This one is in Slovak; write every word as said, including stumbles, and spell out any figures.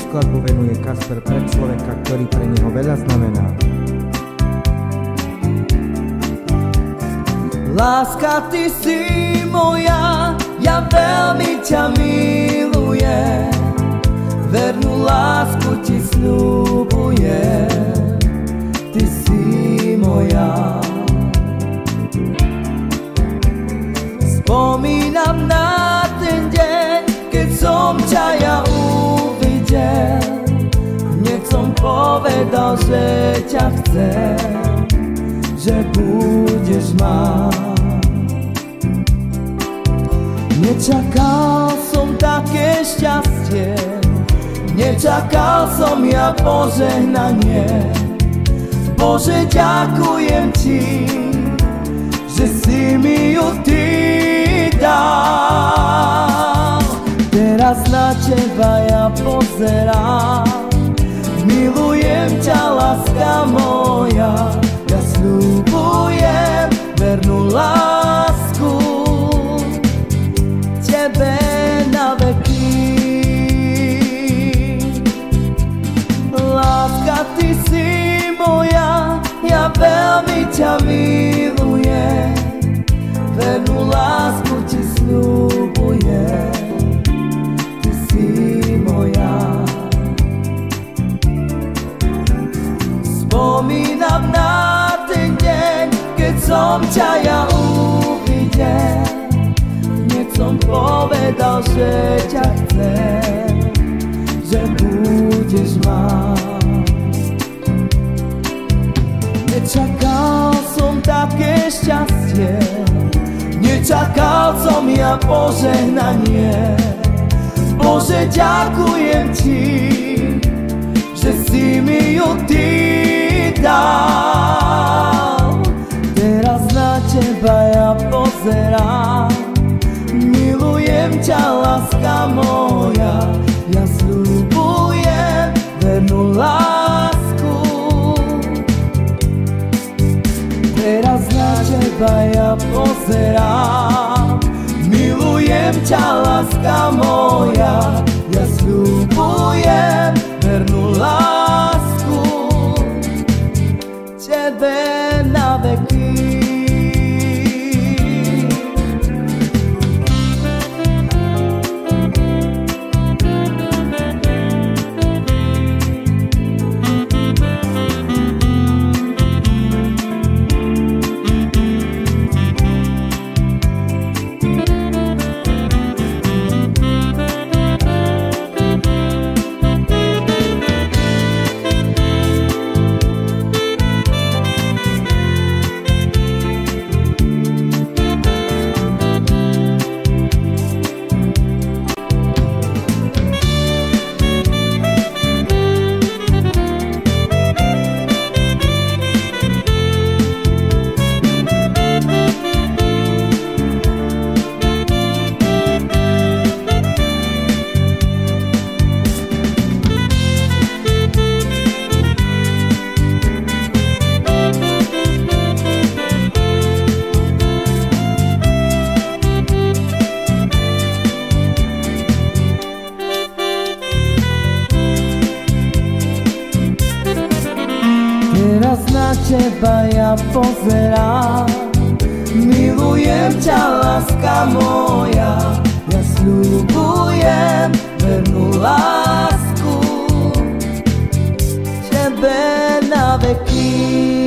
skladbu venuje Kasper pre človeka, ktorý pre neho veľa znamená. Láska, ty si moja, ja veľmi ťa milujem, vernú lásku ti sľubujem, ty si moja. Spomínam na ten deň, keď som ťa ja uvidel, hneď som povedal, že ťa chcem, že budeš mať. Nečakal som také šťastie, nečakal som ja požehnanie. Bože, ďakujem ti, že si mi ju ty dal. Teraz na teba ja pozerám, milujem ťa, láska moja. Ja sľubujem vernú lásku tebe na veky. Láska, ty si moja, ja veľmi ťa milujem, vernú lásku ti sľubujem, ty si moja. Spomínam na ten deň, keď som ťa ja uvidel, hneď som povedal, že ťa chcem, že budeš mať. Nečakal som také šťastie, nečakal som ja požehnanie. Bože, ďakujem ti, že si mi ju ty dal. Teraz na teba ja pozerám, milujem ťa, láska moja. Ja sľubujem vernú lásku. Teraz na teba ja pozerám, milujem ťa, láska moja. Ja sľubujem vernú lásku tebe na veky. Teraz na teba ja pozerám, milujem ťa, láska moja. Ja sľubujem vernú lásku tebe na veky.